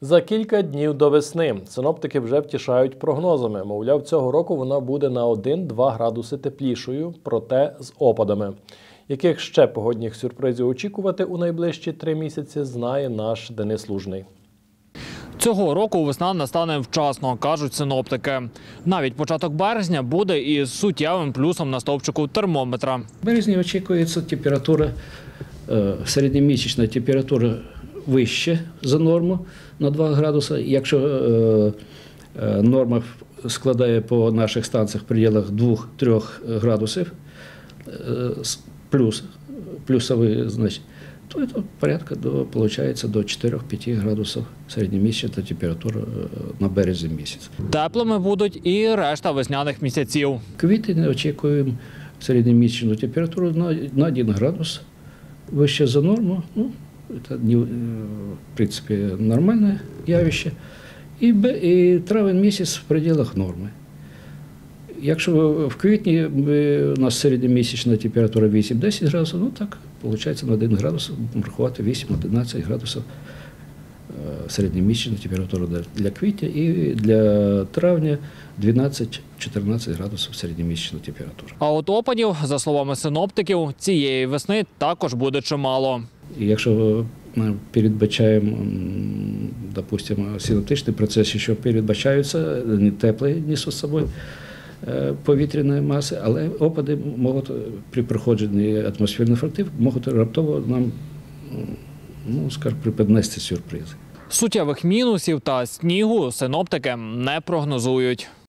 За кілька днів до весни синоптики вже втішають прогнозами. Мовляв, цього року вона буде на 1-2 градуси теплішою, проте з опадами. Яких ще погодних сюрпризів очікувати у найближчі 3 місяці, знає наш Денис Лужний. Цього року весна настане вчасно, кажуть синоптики. Навіть початок березня буде із суттєвим плюсом на стовпчику термометра. В березні очікується температура, середньомісячна температура вища за норму на 2 градуси. Якщо норма складає по наших станціях в пределах 2-3 градусів, плюсовий, значить, то це порядка виходить до 4-5 градусів середньомісячна температура на березні місяць. Теплими будуть і решта весняних місяців. Квітень очікуємо середньомісячну температуру на 1 градус вище за норму. Ну, це, в принципі, нормальне явище. І травень місяць в пределах норми. Якщо в квітні у нас середньомісячна температура 8-10 градусів, ну так, виходить на 1 градус рахувати 8-11 градусів середньомісячна температура для квітня і для травня 12-14 градусів середньомісячна температура. А от опадів, за словами синоптиків, цієї весни також буде чимало. І якщо ми передбачаємо, допустимо, синоптичний процес, що передбачаються, не теплі несуть з собою повітряної маси, але опади можуть при проходженні атмосферних фронтів можуть раптово нам, скажімо, преподнести сюрпризи. Суттєвих мінусів та снігу синоптики не прогнозують.